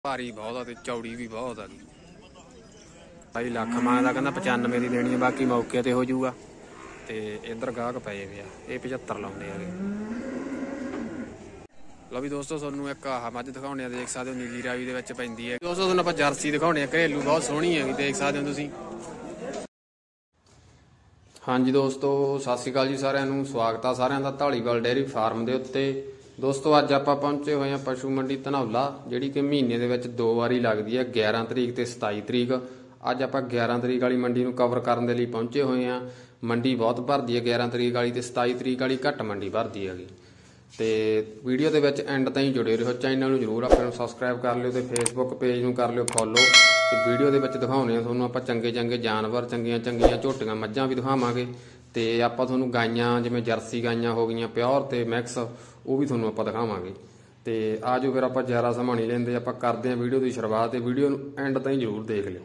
भारी बहुत है चौड़ी भी बहुत है। 2.5 ਲੱਖ मंगदा कहना 95 की देनी है बाकी मौके पर हो जाऊगा। तो इधर गाहक पे पे ये 75 लाने है। लो भी दोस्तों थोनू एक आह मझ दिखाने देख सकते हो नीली रावी के पैंदी है। दोस्तों थोनू आप जर्सी दिखाने घरेलू बहुत सोहनी है देख सकते हो तुसीं। हाँ जी दोस्तों सत श्री अकाल जी सारिਆਂ ਨੂੰ स्वागत है सारिਆਂ ਦਾ ਢਾਲੀਵਾਲ डेयरी फार्म के उत्ते। दोस्तों अज आप पहुंचे हुए हैं पशु मंडी धनौला जिहड़ी कि महीने दे विच 2 वारी लगदी है 11 तरीक ते 27 तरीक। अज आप 11 तरीक वाली मंडी नूं कवर करने के लिए पहुंचे हुए हैं। मंडी बहुत भरदी है 11 तरीक वाली ते 27 तरीक वाली घट मंडी भरदी है। तो वीडियो के एंड ताईं जुड़े रहो। चैनल नूं जरूर अपने सबसक्राइब कर लियो ते फेसबुक पेज नूं कर लियो फॉलो। तो वीडियो के दिखाने थोनों आप चंगे चंगे जानवर चंगियां चंगियां झोटियां मझां भी दिखावांगे। तो आप थोनों गाइयां जिवें जर्सी गाइयां हो गई प्योर ते मैक्स वो भी थोनों आप दिखावांगे। तो आ जाओ फिर आप ज़्यादा समा नहीं लेंदे आप करते हैं वीडियो की शुरुआत। वीडियो एंड ताईं जरूर देख लियो।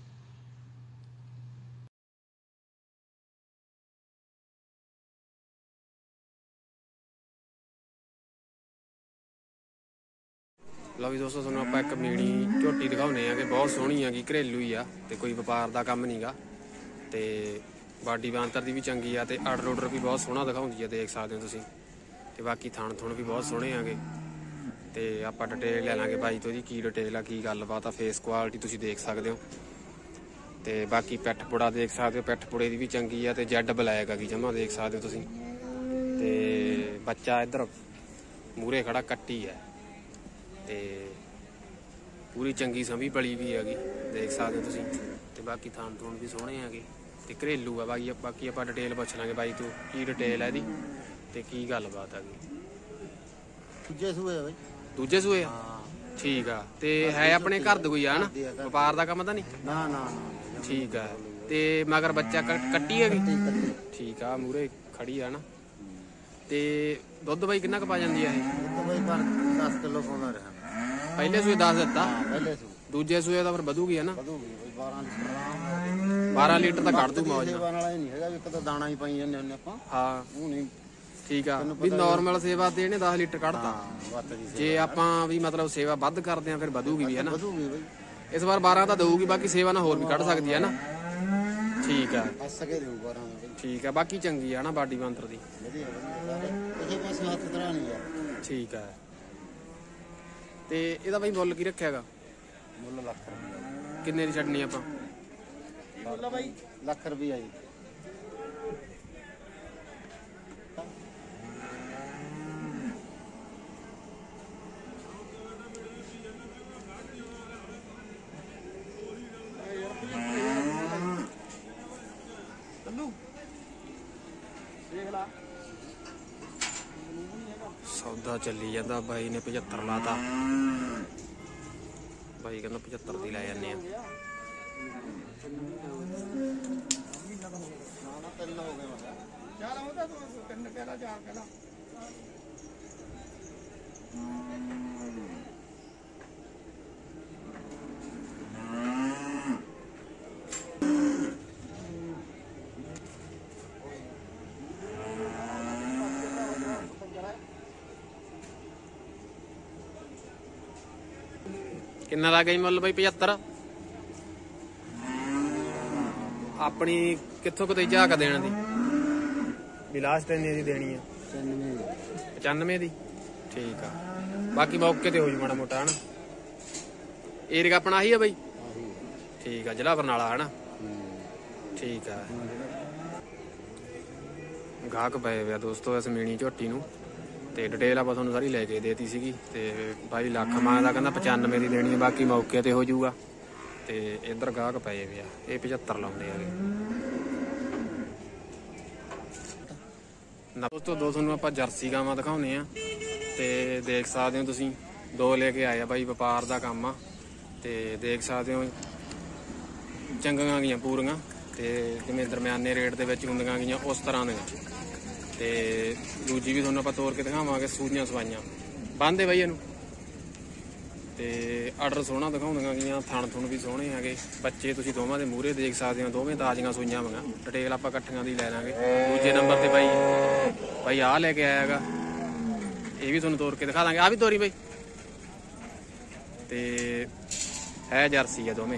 लो भी दोस्तों थोनों आप एक मीणी झोटी दिखाने कि बहुत सोहनी है घरेलू ही आ ते कोई व्यापार का काम नहीं गा। तो बाडी बांतर की भी चंगी आ ते आर्डर उडर भी बहुत सोहना दिखाउंदी है देख सकते हो तुसीं। ते बाकी थान थुण भी बहुत सोहने आगे। तो आप डिटेल ले लाँगे भाई तो की डिटेल आ की गलबात आ फेस क्वालिटी तुसीं देख सकते हो। तो बाकी पैठ पुड़ा देख सकते हो पैठ पुड़े की भी चंगी है। तो जैड ब्लैक आ जमा देख सकते हो तुसीं। तो बच्चा इधर मूहरे खड़ा कट्टी है। तो पूरी चंगी संभी पली भी हैगी देख सकते हो तुसीं। ते बाकी थान थून भी सोहने हैगे ते घरेलू है। बाकी आप डिटेल पुछ लांगे बाई तू की डिटेल है ते की गलबात हैगी। दूजे सूए है भाई दूजे सूए ठीक है। तो है अपने घर दा कोई है ना व्यापार का काम तो नहीं ना ना ठीक है। तो मगर बच्चा कट्टी हैगी ठीक है मूहरे खड़ी है ना। तो दुध बाई किन्ना क पा जाती है तो भाई पर 10 किलो पाउंदा रहा पहले सूए 10 दिता पहले सूए दूजे सूए तो फिर वधूगी है ना ਵਧੂਗੀ भाई 12 लीटर तो कट दू मौज ਸੇਵਾ ਵਾਲਾ ਹੀ ਨਹੀਂ ਹੈਗਾ ਵੀ ਕਦੋਂ ਦਾਣਾ ਹੀ ਪਾਈ ਜਾਂਦੇ ਹੁੰਦੇ ਆਪਾਂ। हाँ ਉਹ ਨਹੀਂ ठीक है भी नॉर्मल सेवा ते इहने 10 लीटर कढ़ता। ਵੱਤ ਦੀ जे आपां भी मतलब सेवा वध करते हैं फिर वधूगी भी है ना। ਵਧੂਗੀ भाई इस बार 12 तो देगी बाकी सेवा ना होर भी कढ़ सकती है ना। ठीक है ਹੱਸ ਕੇ ਦੇਊ 12 ਦਾ ठीक है बाकी चंगी है ना बाडी बांतर दी ਵਧੀਆ ਕਿਸੇ ਪਾਸੇ ਹੱਥ ਤਰਾ ਨਹੀਂ ਯਾਰ ठीक है। ते ਇਹਦਾ ਬਈ ਮੁੱਲ ਕੀ ਰੱਖਿਆਗਾ ਮੁੱਲ ਲੱਖ ਰੁਪਏ ਕਿੰਨੇ ਦੀ ਛੱਡਣੀ ਆਪਾਂ ਮੁੱਲ ਭਾਈ ਲੱਖ ਰੁਪਏ ਜੀ। सौदा चली जाता भाई ने 75 लाता भाई कहना 75 की लै जाने। किन्ना ला गई मुल भाई 75 अपनी कितों कितों झाक देने दी भी लास्ट इन्नी दी देनी है 95 दी ठीक है। बाकी मौके ते हो जू माड़ा मोटा है ना। एरिया अपना ही है भाई ठीक है जिला बरनाला है ना ठीक है। गाहक पे हुआ दोस्तों इस मीणी झोटी नूं ते डिटेल आप थोनों सारी लैके देती सी। तो 2.5 ਲੱਖ मंगदा कहना 95 की देनी है बाकी मौके पर हो जाऊगा। तो इधर गाहक पे पे ये 75 लाने है। दोस्तों दो थोनों आप जर्सी गावां दिखाने तो देख सकते हो तुसीं 2 लेके आए भाई व्यापार का काम आ। तो देख सकते हो चंगियां गईयां पूरियां तो जिवें दरम्याने रेट के होंदियां गईयां उस तरह दी। तो दूजी भी थोनों आप तोड़ के दिखावांगे सूइयां सवाइयां बंद है भाई इनू। तो आर्डर सोहना दिखाउंदियां गईयां थण थुण भी सोहने है। बच्चे तुसीं दोवां दे मूहरे देख सकते हो दोवें ताजियां सूइयां होईयां। डिटेल आप इकट्ठियां दी लै लांगे। दूजे नंबर ते भाई भाई आ लेके आया गा ये भी थोनों तोड़ के दिखा देंगे। आ भी तोरी भाई ਤੇ ਹੈ ਜਰਸੀ ਆ ਦੋਵੇਂ।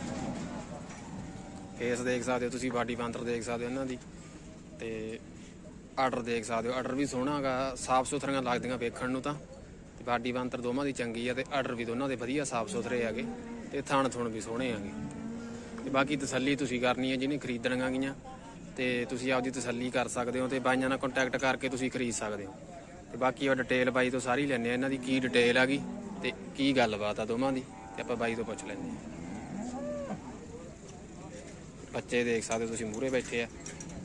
ਫੇਸ ਦੇਖ ਸਕਦੇ ਹੋ ਤੁਸੀਂ, ਬਾਡੀ ਬਾਂਦਰ ਦੇਖ ਸਕਦੇ ਹੋ ਇਹਨਾਂ ਦੀ, ਤੇ ਆਰਡਰ ਦੇਖ ਸਕਦੇ ਹੋ। ਆਰਡਰ ਵੀ ਸੋਹਣਾ ਗਾ, ਸਾਫ ਸੁਥਰੀਆਂ ਲੱਗਦੀਆਂ ਵੇਖਣ ਨੂੰ ਤਾਂ, ਤੇ ਬਾਡੀ ਬਾਂਦਰ ਦੋਵਾਂ ਦੀ ਚੰਗੀ ਆ, ਤੇ ਆਰਡਰ ਵੀ ਦੋਨਾਂ ਦੇ ਵਧੀਆ ਸਾਫ ਸੁਥਰੇ ਹੈਗੇ, ਤੇ ਥਣ ਥੁਣ ਵੀ ਸੋਹਣੇ ਹੈਗੇ। ਤੇ ਬਾਕੀ ਤਸੱਲੀ ਤੁਸੀਂ ਕਰਨੀ ਹੈ, ਜਿਹਨੇ ਖਰੀਦਣੀਆਂ ਗੀਆਂ ਤੇ ਤੁਸੀਂ ਆਪਦੀ ਤਸੱਲੀ ਕਰ ਸਕਦੇ ਹੋ, ਤੇ ਬਾਈਆਂ ਨਾਲ ਕੰਟੈਕਟ ਕਰਕੇ ਤੁਸੀਂ ਖਰੀਦ ਸਕਦੇ ਹੋ। ਤੇ ਬਾਕੀ ਉਹ ਡਿਟੇਲ ਬਾਈ ਤੋਂ ਸਾਰੀ ਲੈਂਦੇ ਆ, ਇਹਨਾਂ ਦੀ ਕੀ ਡਿਟੇਲ ਹੈਗੀ ਤੇ ਕੀ ਗੱਲਬਾਤ ਆ ਦੋਵਾਂ ਦੀ, ਤੇ ਆਪਾਂ ਬਾਈ ਤੋਂ ਪੁੱਛ ਲੈਂਦੇ ਹਾਂ। ਬੱਚੇ ਦੇਖ ਸਕਦੇ ਹੋ ਤੁਸੀਂ, ਮੂਹਰੇ ਬੈਠੇ ਆ।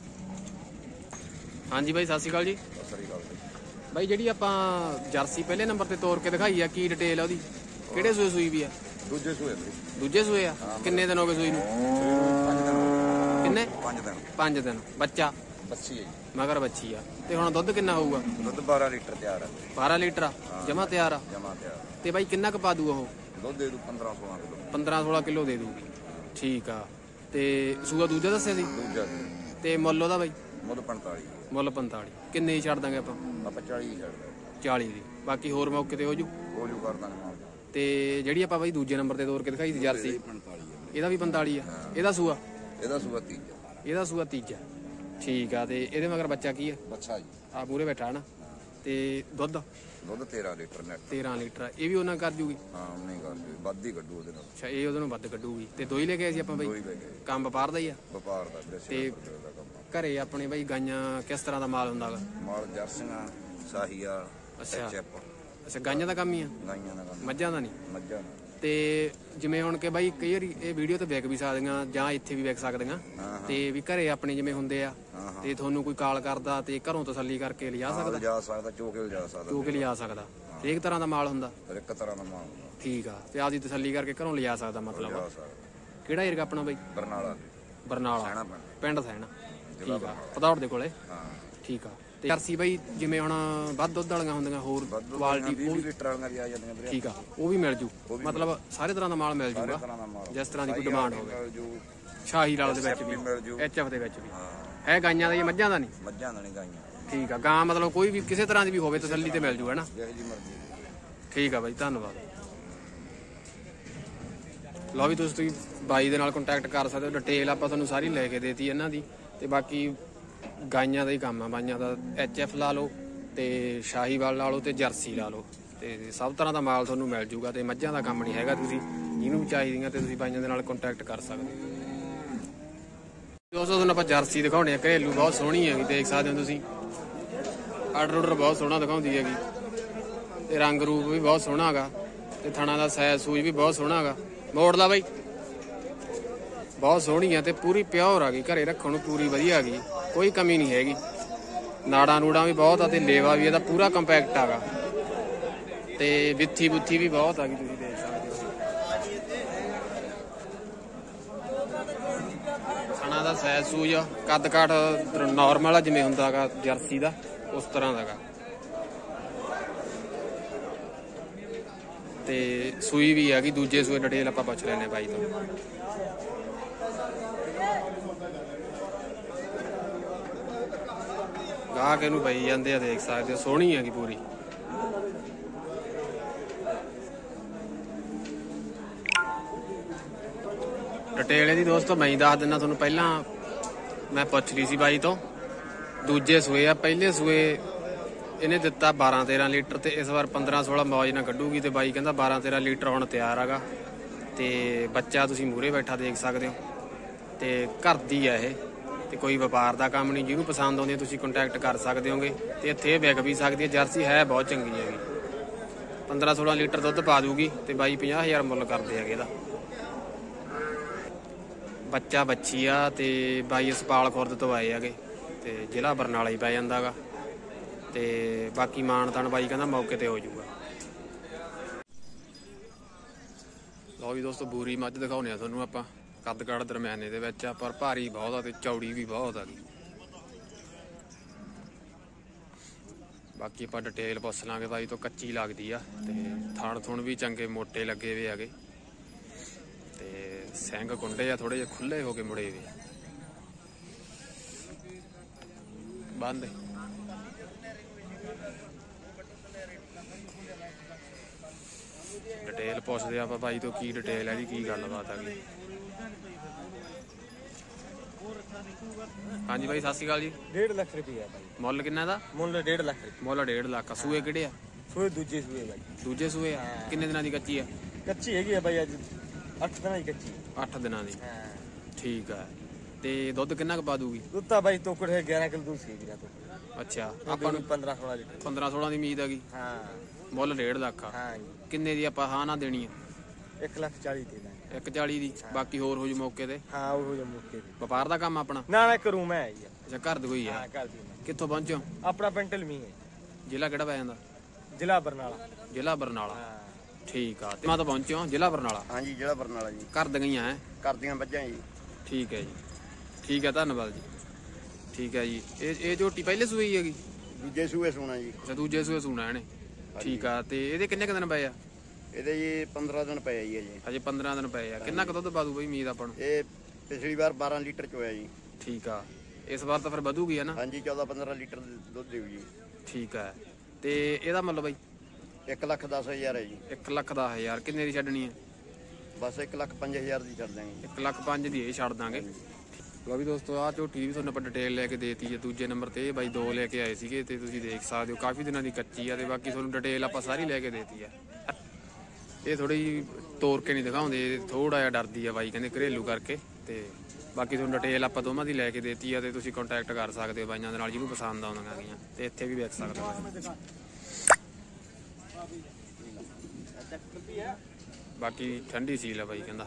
ਹਾਂਜੀ ਬਾਈ, ਸਤਿ ਸ਼੍ਰੀ ਅਕਾਲ ਜੀ। ਸਤਿ ਸ੍ਰੀ ਅਕਾਲ ਬਾਈ ਜਿਹੜੀ ਆਪਾਂ ਜਰਸੀ ਪਹਿਲੇ ਨੰਬਰ ਤੇ ਤੋੜ ਕੇ ਦਿਖਾਈ ਆ, ਕੀ ਡਿਟੇਲ ਆ ਉਹਦੀ? ਕਿਹੜੇ ਸੂਏ ਸੂਈ ਵੀ ਆ? ਦੂਜੇ ਸੂਏ ਦੂਜੇ ਸੂਏ ਆ। ਕਿੰਨੇ ਦਿਨ ਹੋ ਗਏ ਸੂਈ ਨੂੰ? 5 ਦਿਨ। ਕਿੰਨੇ? 5 ਦਿਨ। 5 ਦਿਨ। ਬੱਚਾ ਬੱਚੀ ਹੈ ਜੀ। ਮਗਰ ਬੱਚੀ ਆ। ਤੇ ਹੁਣ ਦੁੱਧ ਕਿੰਨਾ ਹੋਊਗਾ? ਦੁੱਧ 12 ਲੀਟਰ ਤਿਆਰ ਹੈ। 12 ਲੀਟਰ ਆ ਜਮਾ ਤਿਆਰ ਆ। ਜਮਾ ਤਿਆਰ। ਤੇ ਬਾਈ ਕਿੰਨਾ ਕੁ ਪਾ ਦੂ ਉਹ? ਦੁੱਧ ਦੇ ਦੂ 15-16 ਕਿਲੋ। 15-16 ਕਿਲੋ ਦੇ ਦੂਗੀ। ਠੀਕ ਆ। ਤੇ ਸੂਆ ਦੂਜਾ ਦੱਸਿਆ ਸੀ? ਦੂਜਾ ਤੇ ਮੁੱਲ ਉਹਦਾ ਬਾਈ? ਮੁੱਲ 45। ਮੁੱਲ 45। ਕਿੰਨੇ ਹੀ ਛੱਡ ਦਾਂਗੇ ਆਪਾਂ? ਆਪਾਂ 40 ਹੀ ਛੱਡਦਾ। 40 ਦੀ। ਬਾਕੀ ਹੋਰ ਮੌਕੇ ਤੇ ਹੋ ਜੂ। ਹੋ ਜੂ ਕਰ ਦਾਂਗੇ ਮਾਲ। ਤੇ ਜਿਹੜੀ ਆਪਾਂ ਬਾਈ ਦੂਜੇ ਨੰਬਰ ਤੇ ਤੋਰ ਕੇ ਦਿਖਾਈ ਸੀ ਜਰਸੀ, 45 ਹੈ। ਇਹਦਾ ਵੀ 45 ਆ। ਇਹਦਾ ਸੂਆ? ਇਹਦਾ ਸੂਆ ਤੀਜਾ। ਇਹਦਾ ਸੂਆ ਤੀਜਾ। ਠੀਕ ਆ। ਤੇ ਇਹਦੇ ਮਗਰ ਬੱਚਾ ਕੀ ਆ? ਬੱਚਾ ਜੀ। ਆ ਪੂਰੇ ਬੈਠਾ ਨਾ। ਤੇ ਦੁੱਧ? ਦੁੱਧ 13 ਲੀਟਰ ਨੈਟ। 13 ਲੀਟਰ। ਇਹ ਵੀ ਉਹਨਾਂ ਕਰ ਜੂਗੀ? ਹਾਂ ਨਹੀਂ ਕਰ ਜੂ, ਵੱਧ ਹੀ ਕੱਢੂ ਉਹਦੇ ਨਾਲ। ਅੱਛਾ, ਇਹ ਉਹਦੇ ਨੂੰ ਵੱਧ ਕੱਢੂਗੀ। ਤੇ ਦੋ ਹੀ ਲੈ ਕੇ ਆਏ ਸੀ ਆਪਾਂ ਬਾਈ? ਦੋ ਹੀ ਲੈ ਗਏ। ਕੰਮ ਵਪਾਰ ਦਾ ਹੀ ਆ? ਵਪਾਰ ਦਾ ਵੀਰੇ। ਤੇ ਦਾ ਕੰਮ। ਘਰੇ ਆਪਣੇ ਬਾਈ ਗਾਈਆਂ ਕਿਸ ਤਰ੍ਹਾਂ ਦਾ ਮਾਲ ਹੁੰਦਾ ਗਾ? ਮਾਲ ਜਰਸੀਆਂ, ਸਾਹੀਆ, ਚੈਪ। ਅੱਛਾ, ਗਾਈਆਂ ਦਾ ਕੰਮ ਹੀ ਆ? ਗਾਈਆਂ ਦਾ ਕੰਮ। ਮੱਝਾਂ ਦਾ ਨਹੀਂ? ਮੱਝਾਂ ਦਾ। ਤੇ ਜਿਵੇਂ ਹੁਣ ਕਿ ਬਾਈ ਕਈ ਵਾਰੀ ਇਹ ਵੀਡੀਓ ਤੇ ਵਿਕ ਵੀ ਸਕਦੀਆਂ ਜਾਂ ਇੱਥੇ ਵੀ ਵਿਕ ਸਕਦੀਆਂ, ਤੇ ਵੀ ਘਰੇ ਆਪਣੇ ਜਿਵੇਂ ਹੁੰਦੇ ਆ, ਤੇ ਤੁਹਾਨੂੰ ਕੋਈ ਕਾਲ ਕਰਦਾ ਤੇ ਘਰੋਂ ਤਸੱਲੀ ਕਰਕੇ ਲਿਜਾ ਸਕਦਾ? ਲਿਜਾ ਸਕਦਾ, ਚੋਕੇ ਲਿਜਾ ਸਕਦਾ। ਚੋਕੇ ਲਿਜਾ ਸਕਦਾ। ਹਰੇਕ ਤਰ੍ਹਾਂ ਦਾ ਮਾਲ ਹੁੰਦਾ? ਹਰ ਇੱਕ ਤਰ੍ਹਾਂ ਦਾ ਮਾਲ ਹੁੰਦਾ। ਠੀਕ ਆ। ਤੇ ਆਪਦੀ ਤਸੱਲੀ ਕਰਕੇ ਘਰੋਂ ਲਿਜਾ ਸਕਦਾ ਮਤਲਬ? ਲਿਜਾ ਸਕਦਾ। ਕਿਹੜਾ ਏਰੀਆ ਆਪਣਾ ਬਾਈ? ਬਰਨਾਲਾ। ਬਰਨਾਲਾ ਸੈਣਾ ਪਿੰਡ ਸੈਣਾ। ਠੀਕ ਆ। ਪਧੌੜ ਦੇ ਕੋਲੇ? ਹਾਂ। ਠੀਕ ਆ। ਤੇ ਜਰਸੀ ਬਾਈ ਜਿਵੇਂ ਹੁਣ ਵੱਧ ਦੁੱਧ ਵਾਲੀਆਂ ਹੁੰਦੀਆਂ, ਹੋਰ ਕੁਆਲਿਟੀ 20 ਲੀਟਰ ਵਾਲੀਆਂ ਵੀ ਆ ਜਾਂਦੀਆਂ ਵੀਰੇ। ਠੀਕ ਆ, ਉਹ ਵੀ ਮਿਲ ਜੂ? ਮਤਲਬ ਸਾਰੇ ਤਰ੍ਹਾਂ ਦਾ ਮਾਲ ਮਿਲ ਜੂਗਾ, ਤਰ੍ਹਾਂ ਦਾ ਮਾਲ ਜਿਸ ਤਰ੍ਹਾਂ ਦੀ ਕੋਈ ਡਿਮਾਂਡ ਹੋਵੇ। ਮਿਲ ਜੂ। ਸ਼ਾਹੀ ਲਾਲ ਦੇ ਵਿੱਚ ਵੀ, ਮਿਲ ਜੂ। ਐਚਐਫ ਦੇ ਵਿੱਚ ਵੀ ਹੈ। ਗਾਈਆਂ ਦਾ ਜਾਂ ਮੱਝਾਂ ਦਾ ਨਹੀਂ? ਮੱਝਾਂ ਦਾ ਨਹੀਂ, ਗਾਈਆਂ। ਠੀਕ ਆ। ਗਾਂ ਮਤਲਬ ਕੋਈ ਵੀ ਕਿਸੇ ਤਰ੍ਹਾਂ ਦੀ ਵੀ ਹੋਵੇ ਤਸੱਲੀ ਤੇ ਮਿਲ ਜੂ, ਹੈ ਨਾ? ਜਿਹੋ ਜੀ ਮਰਜ਼ੀ। ਠੀਕ ਆ ਬਾਈ, ਧੰਨਵਾਦ। ਲਓ ਵੀ ਤੁਸੀਂ ਬਾਈ ਦੇ ਨਾਲ ਕੰਟੈਕਟ ਕਰ ਸਕਦੇ ਹੋ। ਡਿਟੇਲ ਆਪਾਂ ਤੁਹਾਨੂੰ ਸਾਰੀ ਲੈ ਕੇ ਦੇਤੀ ਇਹਨਾਂ ਦੀ। ਤੇ ਬਾਕੀ ਗਾਈਆਂ ਦਾ ਹੀ ਕੰਮ ਆ ਬਾਈਆਂ ਦਾ। ਐਚਐਫ ਲਾ ਲਓ ਤੇ ਸ਼ਾਹੀਵਾਲ ਲਾ ਲਓ ਤੇ ਜਰਸੀ ਲਾ ਲਓ, ਤੇ ਸਭ ਤਰ੍ਹਾਂ ਦਾ ਮਾਲ ਤੁਹਾਨੂੰ ਮਿਲ ਜੂਗਾ। ਤੇ ਮੱਝਾਂ ਦਾ ਕੰਮ ਨਹੀਂ ਹੈਗਾ, ਤੁਸੀਂ ਜਿਹਨੂੰ ਵੀ ਚਾਹੀਦੀਆਂ ਤੇ ਤੁਸੀਂ ਬਾਈਆਂ ਦੇ ਨਾਲ ਕੰਟੈਕਟ ਕਰ ਸਕਦੇ ਹੋ। ਦੋਸਤੋ ਤੁਹਾਨੂੰ ਆਪਾਂ ਜਰਸੀ ਦਿਖਾਉਣੇ ਆ, ਘਰੇਲੂ, ਬਹੁਤ ਸੋਹਣੀ ਹੈਗੀ, ਦੇਖ ਸਕਦੇ ਹੋ ਤੁਸੀਂ। ਆਰਡਰ ਬਹੁਤ ਸੋਹਣਾ ਦਿਖਾਉਂਦੀ ਹੈਗੀ, ਤੇ ਰੰਗ ਰੂਪ ਵੀ ਬਹੁਤ ਸੋਹਣਾ ਹੈਗਾ, ਤੇ ਥਣਾ ਦਾ ਸਾਈਜ਼ ਸੂਜ ਵੀ ਬਹੁਤ ਸੋਹਣਾ ਹੈਗਾ। ਮੋੜ ਲਾ ਬਾਈ। ਬਹੁਤ ਸੋਹਣੀ ਆ ਤੇ ਪੂਰੀ ਪਿਓਰ ਆ ਗਈ, ਘਰੇ ਰੱਖਣ ਨੂੰ ਪੂਰੀ ਵਧੀਆ ਆ ਗਈ, ਕੋਈ ਕਮੀ ਨਹੀਂ ਹੈਗੀ। ਨਾੜਾਂ ਨੂੜਾਂ ਵੀ ਬਹੁਤ ਆ ਤੇ ਲੇਵਾ ਵੀ ਇਹਦਾ ਪੂਰਾ ਕੰਪੈਕਟ ਹੈਗਾ, ਤੇ ਵਿੱਥੀ ਬੁੱਥੀ ਵੀ ਬਹੁਤ ਆ ਗਈ, ਤੁਸੀਂ ਦੇਖ ਸਕਦੇ ਹੋ। ਥਣਾ ਦਾ ਸਾਈਜ਼ ਸੂਜ, ਕੱਦ ਕਾਠ ਨਾਰਮਲ ਆ ਜਿਵੇਂ ਹੁੰਦਾ ਹੈਗਾ ਜਰਸੀ ਦਾ, ਉਸ ਤਰ੍ਹਾਂ ਦਾ ਹੈਗਾ। ਤੇ ਸੂਈ ਵੀ ਹੈਗੀ, ਦੂਜੇ ਸੂਏ ਡਿਟੇਲ ਆਪਾਂ ਪੁੱਛ ਲੈਨੇ ਬਾਈ ਤੋਂ। ਗਾਹਕ ਇਹਨੂੰ ਪਈ ਜਾਂਦੇ ਆ, ਦੇਖ ਸਕਦੇ ਹੋ, ਸੋਹਣੀ ਹੈਗੀ ਪੂਰੀ। ਡਿਟੇਲ ਇਹਦੀ ਦੋਸਤੋ ਮੈਂ ਹੀ ਦੱਸ ਦਿੰਦਾ ਤੁਹਾਨੂੰ। ਪਹਿਲਾਂ ਮੈਂ ਪੁੱਛ ਲਈ ਸੀ ਬਾਈ ਤੋਂ, ਦੂਜੇ ਸੂਏ ਆ, ਪਹਿਲੇ ਸੂਏ ਇਹਨੇ ਦਿੱਤਾ 12-13 ਲੀਟਰ, ਤੇ ਇਸ ਵਾਰ 15-16 ਮੌਜ ਨਾਲ ਕੱਢੂਗੀ। ਤੇ ਬਾਈ ਕਹਿੰਦਾ 12-13 ਲੀਟਰ ਹੁਣ ਤਿਆਰ ਹੈਗਾ, ਤੇ ਬੱਚਾ ਤੁਸੀਂ ਮੂਹਰੇ ਬੈਠਾ ਦੇਖ ਸਕਦੇ ਹੋ, ਤੇ ਘਰ ਦੀ ਆ ਇਹ, ਤੇ ਕੋਈ ਵਪਾਰ ਦਾ ਕੰਮ ਨਹੀਂ। ਜਿਹਨੂੰ ਪਸੰਦ ਆਉਂਦੀ ਤੁਸੀਂ ਕੰਟੈਕਟ ਕਰ ਸਕਦੇ ਹੋਗੇ, ਤੇ ਇੱਥੇ ਵਿਕ ਵੀ ਸਕਦੀ ਹੈ। ਜਰਸੀ ਹੈ ਬਹੁਤ ਚੰਗੀ ਹੈਗੀ, 15-16 ਲੀਟਰ ਦੁੱਧ ਪਾ ਦੂਗੀ, ਤੇ ਬਾਈ 50,000 ਮੁੱਲ ਕਰਦੇ ਹੈਗੇ ਇਹਦਾ। ਬੱਚਾ ਬੱਚੀ ਆ, ਤੇ ਬਾਈ ਇਸਪਾਲ ਖੁਰਦ ਤੋਂ ਆਏ ਹੈਗੇ, ਤੇ ਜ਼ਿਲ੍ਹਾ ਬਰਨਾਲਾ ਹੀ ਪੈ ਜਾਂਦਾ ਹੈਗਾ। ਤੇ ਬਾਕੀ ਮਾਣ ਤਾਣ ਬਾਈ ਕਹਿੰਦਾ ਮੌਕੇ ਤੇ ਹੋ ਜਾਊਗਾ। ਲਓ ਵੀ ਦੋਸਤੋ, ਬੂਰੀ ਮੱਝ ਦਿਖਾਉਂਦੇ ਆ ਤੁਹਾਨੂੰ ਆਪਾਂ, ਕੱਦ ਕਾਠ ਦਰਮਿਆਨੇ ਦੇ ਵਿੱਚ ਆ, ਪਰ ਭਾਰੀ ਬਹੁਤ ਆ ਤੇ ਚੌੜੀ ਵੀ ਬਹੁਤ ਆ ਗਈ। ਬਾਕੀ ਆਪਾਂ ਡਿਟੇਲ ਪੁੱਛ ਲਾਂਗੇ ਬਾਈ ਤੋਂ, ਕੱਚੀ ਲੱਗਦੀ ਆ, ਤੇ ਥਣ ਥੁਣ ਵੀ ਚੰਗੇ ਮੋਟੇ ਲੱਗੇ ਵੇ ਹੈਗੇ, ਤੇ ਸਿੰਘ ਕੁੰਡੇ ਆ ਥੋੜੇ ਜਿਹੇ ਖੁੱਲੇ ਹੋ ਕੇ ਮੁੜੇ ਵੇ ਬੰਦ। ਡਿਟੇਲ ਪੁੱਛਦੇ ਆਪਾਂ ਬਾਈ ਤੋਂ ਕੀ ਡਿਟੇਲ ਹੈ ਜੀ, ਕੀ ਗੱਲਬਾਤ ਆ ਗਈ। ਹਾਂਜੀ ਬਾਈ ਸਤਿ ਸ਼੍ਰੀ ਅਕਾਲ ਜੀ। 1.5 ਲੱਖ ਰੁਪਏ ਬਾਈ। ਮੁੱਲ ਕਿੰਨਾ ਦਾ? ਮੁੱਲ 1.5 ਲੱਖ ਰੁਪਏ। ਮੁੱਲ 1.5 ਲੱਖ। ਸੂਏ ਕਿਹੜੇ ਆ? ਸੂਏ ਦੂਜੇ ਸੂਏ ਬਾਈ। ਦੂਜੇ ਸੂਏ ਆ। ਕਿੰਨੇ ਦਿਨਾਂ ਦੀ ਕੱਚੀ ਆ? ਕੱਚੀ ਹੈਗੀ ਆ ਬਾਈ, ਅੱਜ 8 ਦਿਨਾਂ ਦੀ ਕੱਚੀ। 8 ਦਿਨਾਂ ਦੀ। ਹਾਂ ਠੀਕ ਆ। ਤੇ ਦੁੱਧ ਕਿੰਨਾ ਕੁ ਪਾ ਦੂਗੀ? ਦੁੱਧ ਤਾਂ ਬਾਈ ਤੋਕੜ ਹੈ 11 ਕਿਲੋ ਦੁੱਧ ਸੀ ਵੀਰਾ ਤੋਂ। ਅੱਛਾ ਆਪਾਂ ਨੂੰ 15-16 ਲੀਟਰ। 15-16 ਦੀ ਉਮੀਦ ਹੈਗੀ। ਹਾਂ ਮੁੱਲ 1.5 ਲੱਖ ਆ। ਹਾਂ ਜੀ। ਕਿੰਨੇ ਦੀ ਆਪਾਂ ਹਾਂ ਨਾ ਦੇਣੀ ਆ? 1,40,000 ਦੇ ਦਾਂਗੇ। 140 ਦੀ। ਬਾਕੀ ਹੋਰ ਹੋ ਜੂ ਮੌਕੇ ਤੇ। ਹਾਂ ਉਹ ਜੋ ਮੁੱਕੇ ਦੀ। ਵਪਾਰ ਦਾ ਕੰਮ ਆਪਣਾ? ਨਾ ਨਾ ਕਰੂ ਮੈਂ ਆਈ ਆ। ਅੱਛਾ ਘਰ ਦੀ ਕੋਈ ਆ? ਹਾਂ ਕਰ ਦੀ। ਕਿੱਥੋਂ ਪਹੁੰਚੋ? ਆਪਣਾ ਪਿੰਡ ਢਲਮੀ ਹੈ। ਜ਼ਿਲ੍ਹਾ ਕਿਹੜਾ ਪੈ ਜਾਂਦਾ? ਜ਼ਿਲ੍ਹਾ ਬਰਨਾਲਾ। ਜ਼ਿਲ੍ਹਾ ਬਰਨਾਲਾ। ਹਾਂ ਠੀਕ ਆ। ਤੇ ਮੈਂ ਤਾਂ ਪਹੁੰਚਿਓ ਜ਼ਿਲ੍ਹਾ ਬਰਨਾਲਾ। ਹਾਂਜੀ ਜਿਹੜਾ ਬਰਨਾਲਾ ਜੀ। ਘਰ ਦੀਆਂ ਹੈ? ਕਰਦੀਆਂ ਵੱਜਾਂ ਜੀ। ਠੀਕ ਹੈ ਜੀ। ਠੀਕ ਹੈ ਧੰਨਵਾਦ ਜੀ। ਠੀਕ ਹੈ ਜੀ। ਇਹ ਝੋਟੀ ਪਹਿਲੇ ਸੂਈ ਹੀ ਹੈਗੀ? ਦੂਜੇ ਸੂਏ ਸੋਣਾ ਜੀ। ਅੱਛਾ ਦੂਜੇ ਸੂਏ ਸੂਣਾ ਇਹਨੇ। ਠੀਕ ਆ। ਤੇ ਇਹਦੇ ਕਿੰਨੇ ਕੁ ਦਿਨ ਪਏ ਆ? ਇਹਦੇ ਜੀ 15 ਦਿਨ ਪਏ ਜੀ ਅਜੇ। ਅਜੇ 15 ਦਿਨ ਪਏ ਆ। ਕਿੰਨਾ ਕੁ ਦੁੱਧ ਪਾ ਦੂ ਬਈ ਉਮੀਦ ਆਪਾਂ ਨੂੰ? ਇਹ ਪਿਛਲੀ ਵਾਰ 12 ਲੀਟਰ ਚ ਹੋਇਆ ਜੀ। ਠੀਕ ਆ। ਇਸ ਵਾਰ ਤਾਂ ਫਿਰ ਵਧੂਗੀ ਹੈ ਨਾ? ਹਾਂਜੀ 14-15 ਲੀਟਰ ਦੁੱਧ ਦੇਊ ਜੀ। ਠੀਕ ਆ। ਤੇ ਇਹਦਾ ਮੁੱਲ ਬਈ? 1,10,000 ਹੈ ਜੀ। 1,10,000। ਕਿੰਨੇ ਦੀ ਛੱਡਣੀ ਹੈ? ਬਸ 1,05,000 ਦੀ ਛੱਡ ਦਾਂਗੇ। 1,05,000 ਦੀ ਇਹ ਛੱਡ ਦਾਂਗੇ। ਲੋ ਵੀ ਦੋਸਤੋ ਆਹ ਝੋਟੀ ਵੀ ਤੁਹਾਨੂੰ ਆਪਾਂ ਡਿਟੇਲ ਲੈ ਕੇ ਦੇਤੀ ਹੈ। ਦੂਜੇ ਨੰਬਰ ਤੇ ਇਹ ਬਾਈ 2 ਲੈ ਕੇ ਆਏ ਸੀਗੇ ਤੇ ਤੁਸੀਂ ਦੇਖ ਸਕਦੇ ਹੋ ਕਾਫੀ ਦਿਨਾਂ ਦੀ ਕੱਚੀ ਆ। ਤੇ ਬਾਕੀ ਤੁਹਾਨੂੰ ਡਿਟੇਲ ਆਪਾਂ ਸਾਰੀ ਲੈ ਕੇ ਦੇਤੀ ਆ। ਇਹ ਥੋੜੀ ਜਿਹੀ ਤੋਰ ਕੇ ਨਹੀਂ ਦਿਖਾਉਂਦੇ, ਥੋੜਾ ਜਿਹਾ ਡਰਦੀ ਆ ਬਾਈ, ਕਹਿੰਦੇ ਘਰੇਲੂ ਕਰਕੇ। ਤੇ ਬਾਕੀ ਤੁਹਾਨੂੰ ਡਿਟੇਲ ਆਪਾਂ ਦੋਵਾਂ ਦੀ ਲੈ ਕੇ ਦੇਤੀ ਆ ਤੇ ਤੁਸੀਂ ਕੰਟੈਕਟ ਕਰ ਸਕਦੇ ਹੋ ਬਾਈਆਂ ਦੇ ਨਾਲ ਜਿਹਨੂੰ ਪਸੰਦ ਆਉਂਦੀਆਂ ਗਈਆਂ। ਤੇ ਇੱਥੇ ਵੀ ਵੇਖ ਸਕਦੇ ਹੋ। ਬਾਕੀ ਠੰਡੀ ਸੀਲ ਆ ਬਾਈ ਕਹਿੰਦਾ।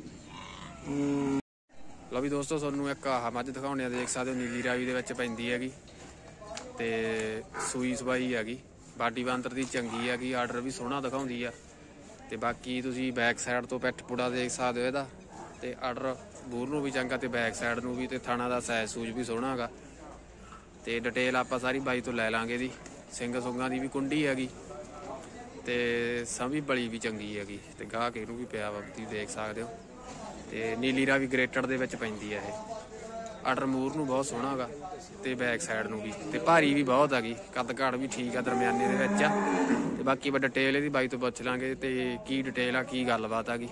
ਲਓ ਵੀ ਦੋਸਤੋ ਤੁਹਾਨੂੰ ਇੱਕ ਆਹ ਮੱਝ ਦਿਖਾਉਣੇ ਆ। ਦੇਖ ਸਕਦੇ ਹੋ ਨੀਲੀ ਰਾਵੀ ਦੇ ਵਿੱਚ ਪੈਂਦੀ ਹੈਗੀ ਤੇ ਸੂਈ ਸਵਾਈ ਹੈਗੀ। ਬਾਡੀ ਬਾਂਦਰ ਦੀ ਚੰਗੀ ਹੈਗੀ। ਆਰਡਰ ਵੀ ਸੋਹਣਾ ਦਿਖਾਉਂਦੀ ਆ। ਤੇ ਬਾਕੀ ਤੁਸੀਂ ਬੈਕ ਸਾਈਡ ਤੋਂ ਪਿੱਠ ਪੁੜਾ ਦੇਖ ਸਕਦੇ ਹੋ ਇਹਦਾ। ਤੇ ਆਰਡਰ ਬੂਰ ਨੂੰ ਵੀ ਚੰਗਾ ਤੇ ਬੈਕ ਸਾਈਡ ਨੂੰ ਵੀ। ਤੇ ਥਾਣਾ ਦਾ ਸਾਈਜ਼ ਸੂਜ ਵੀ ਸੋਹਣਾ ਹੈਗਾ। ਤੇ ਡਿਟੇਲ ਆਪਾਂ ਸਾਰੀ ਬਾਈ ਤੋਂ ਲੈ ਲਾਂਗੇ ਦੀ। ਸਿੰਘ ਸੁੰਗਾਂ ਦੀ ਵੀ ਕੁੰਡੀ ਹੈਗੀ ਤੇ ਸੰਭੀ ਬਲੀ ਵੀ ਚੰਗੀ ਹੈਗੀ। ਤੇ ਗਾਹਕ ਇਹਨੂੰ ਵੀ ਪਿਆ ਵਾ, ਤੁਸੀਂ ਦੇਖ ਸਕਦੇ ਹੋ। ਤੇ ਨੀਲੀ ਰਾਵੀ ਗ੍ਰੇਟਡ ਦੇ ਵਿੱਚ ਪੈਂਦੀ ਆ ਇਹ। ਆਰਡਰ ਮੂਰ ਨੂੰ ਬਹੁਤ ਸੋਹਣਾ ਹੈਗਾ ਤੇ ਬੈਕ ਸਾਈਡ ਨੂੰ ਵੀ। ਤੇ ਭਾਰੀ ਵੀ ਬਹੁਤ ਹੈਗੀ। ਕੱਦ ਘਾੜ ਵੀ ਠੀਕ ਆ, ਦਰਮਿਆਨੇ ਦੇ ਵਿੱਚ ਆ। ਤੇ ਬਾਕੀ ਆਪਾਂ ਡਿਟੇਲ ਇਹਦੀ ਬਾਈ ਤੋਂ ਪੁੱਛ ਲਾਂਗੇ ਤੇ ਕੀ ਡਿਟੇਲ ਆ, ਕੀ ਗੱਲਬਾਤ ਆ ਗਈ।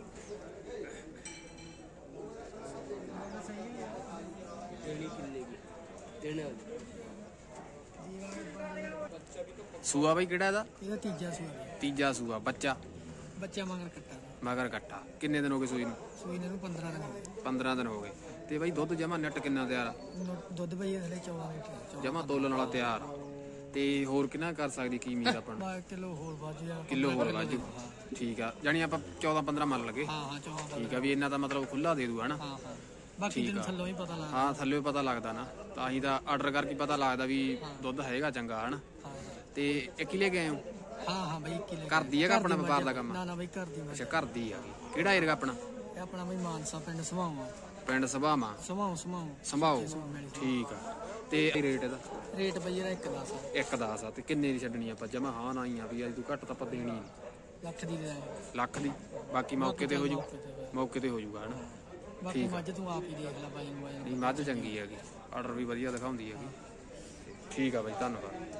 ਸੂਆ ਬਾਈ ਕਿਹੜਾ ਇਹਦਾ? ਇਹਦਾ ਤੀਜਾ ਸੂਆ। ਤੀਜਾ ਸੂਆ। ਬੱਚਾ ਮਗਰ ਕੱਟਾ। ਮਗਰ ਕੱਟਾ। ਕਿੰਨੇ ਦਿਨ ਹੋ ਗਏ ਸੂਈ ਨੂੰ? ਸੂਈ ਨੂੰ 15 ਦਿਨ ਹੋ ਗਏ। 15 ਦਿਨ ਹੋ ਗਏ। ਤੇ ਬਾਈ ਦੁੱਧ ਜਮਾ ਨੈਟ ਕਿੰਨਾ ਤਿਆਰ ਆ? ਦੁੱਧ ਬਈ ਥਲੇ 14 ਲੀਟਰ ਜਮਾ ਤੋਲਣ ਵਾਲਾ ਤਿਆਰ ਆ। ਤੇ ਹੋਰ ਕਿੰਨਾ ਕਰ ਸਕਦੀ ਕੀ ਉਮੀਦ ਆਪਾਂ ਨੂੰ? ਕਿਲੋ ਹੋਰ ਵੱਧ ਜਾ। ਕਿਲੋ ਹੋਰ ਵਾਜੂ। ਠੀਕ ਆ। ਜਾਨੀ ਆਪਾਂ 14-15 ਮੰਨ ਲਗੇ। ਹਾਂ ਹਾਂ 14। ਠੀਕ ਆ ਵੀ ਇਹਨਾਂ ਦਾ ਮਤਲਬ ਖੁੱਲਾ ਦੇ ਦੂ ਹਨਾ? ਹਾਂ ਹਾਂ। ਬਾਕੀ ਦਿਨ ਥੱਲੋਂ ਹੀ ਪਤਾ ਲੱਗਦਾ। ਹਾਂ ਥੱਲੇ ਪਤਾ ਲੱਗਦਾ ਨਾ। ਤਾਂ ਹੀ ਤਾਂ ਆਰਡਰ ਕਰਕੇ ਪਤਾ ਲੱਗਦਾ ਵੀ ਦੁੱਧ ਹੈਗਾ ਚੰਗਾ ਹਨਾ? ਤੇ ਇੱਕ ਹੀ ਲੈ ਕੇ ਆਏ ਹੋ? ਹਾਂ ਹਾਂ ਬਈ ਕਿਲੇ। ਘਰ ਦੀ ਹੈਗਾ ਆਪਣਾ ਵਪਾਰ ਦਾ ਕੰਮ? ਨਾ ਨਾ ਬਈ ਘਰ ਦੀ। ਅੱਛਾ ਘਰ ਦੀ ਆ। ਕਿਹੜਾ ਏਰੀਆ ਆਪਣਾ? ਇਹ ਆਪਣਾ ਬਈ ਮਾਨਸਾ ਪਿੰਡ ਸਮਾਉ। ਪਿੰਡ ਸਭਾਵਾਂ। ਸਮਾਉ ਸੰਭਾਓ। ਠੀਕ ਆ। ਤੇ ਰੇਟ ਇਹਦਾ? ਰੇਟ ਬਈ ਇਹਦਾ 1,10 ਆ। 1,10 ਆ। ਤੇ ਕਿੰਨੇ ਦੀ ਛੱਡਣੀ ਆਪਾਂ? ਜਮਾ ਹਾਂ ਨਾ ਹੀ ਆ ਵੀ ਅੱਜ ਤੂੰ ਘੱਟ ਤਾਂ ਆਪਾਂ ਦੇਣੀ ਨਹੀਂ। ਲੱਖ ਦੀ ਦੇ ਦਾਂਗੇ। ਲੱਖ ਦੀ? ਬਾਕੀ ਮੌਕੇ ਤੇ ਹੋ ਜੂ। ਮੌਕੇ ਤੇ ਹੋ ਜੂਗਾ ਹਨਾ? ਬਾਕੀ ਮੱਝ ਤੂੰ ਆਪ ਹੀ ਦੇਖ ਲੈ ਬਾਈ ਨੂੰ। ਨਹੀਂ ਮੱਝ ਚੰਗੀ ਹੈਗੀ। ਆਰਡਰ ਵੀ ਵਧੀਆ ਦਿਖਾਉਂਦੀ ਹੈਗੀ। ਠੀਕ ਆ ਬਾਈ ਧੰਨਵਾਦ।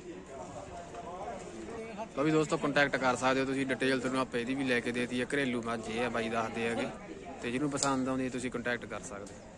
ਲਓ ਵੀ ਦੋਸਤੋ ਕੰਟੈਕਟ ਕਰ ਸਕਦੇ ਹੋ ਤੁਸੀਂ। ਡਿਟੇਲ ਤੁਹਾਨੂੰ ਆਪਾਂ ਇਹਦੀ ਵੀ ਲੈ ਕੇ ਦੇਤੀ ਹੈ। ਘਰੇਲੂ ਮੱਝ ਇਹ ਆ ਬਾਈ ਦੱਸਦੇ ਹੈਗੇ। ਤੇ ਜਿਹਨੂੰ ਪਸੰਦ ਆਉਂਦੀ ਤੁਸੀਂ ਕੰਟੈਕਟ ਕਰ ਸਕਦੇ ਹੋ।